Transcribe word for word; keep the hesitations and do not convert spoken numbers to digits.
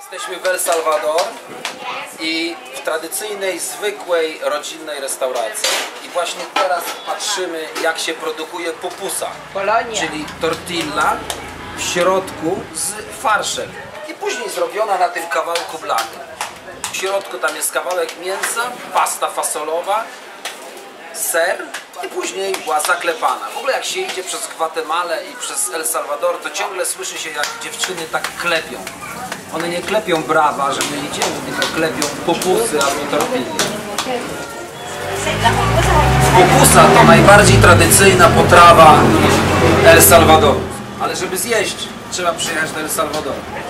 Jesteśmy w El Salvador i w tradycyjnej, zwykłej, rodzinnej restauracji. I właśnie teraz patrzymy, jak się produkuje pupusa, Polonia. czyli tortilla w środku z farszem. I później zrobiona na tym kawałku blachy. W środku tam jest kawałek mięsa, pasta fasolowa, ser i później była zaklepana. W ogóle jak się idzie przez Gwatemalę i przez El Salvador, to ciągle słyszy się, jak dziewczyny tak klepią. One nie klepią brawa, że my idziemy, tylko klepią pupusy albo tortilli. Pupusa to najbardziej tradycyjna potrawa El Salvadoru. Ale żeby zjeść, trzeba przyjechać do El Salvadoru.